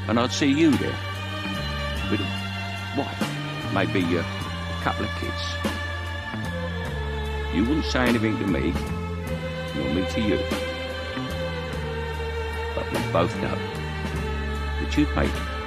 and I'd see you there, with a wife, maybe a couple of kids. You wouldn't say anything to me, nor me to you. But we both know that you'd make it.